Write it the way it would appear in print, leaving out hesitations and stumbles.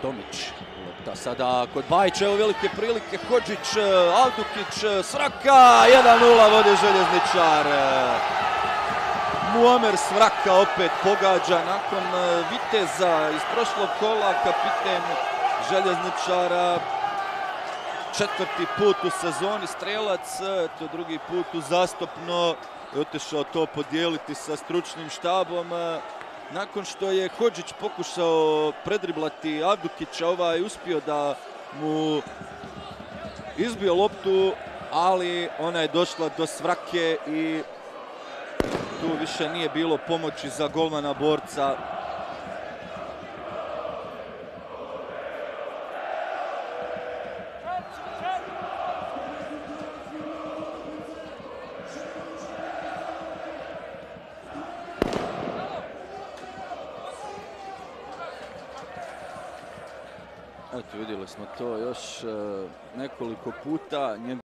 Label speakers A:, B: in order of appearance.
A: Tomić. Lopta sada kod Bajića, evo velike prilike. Hodžić, Avdukić, Svraka, 1:0 vodi Željezničar. Muamer Svraka opet pogađa nakon viteza iz prošlog kola. Kapiten Željezničara, 4. put u sezoni strelac, to drugi put uzastopno je otišao to podijeliti sa stručnim štabom. Nakon što je Hodžić pokušao predriblati Avdukića, ovaj uspio da mu izbio loptu, ali ona je došla do Svrake i tu više nije bilo pomoći za golmana borca. Eto, vidjeli smo to još nekoliko puta.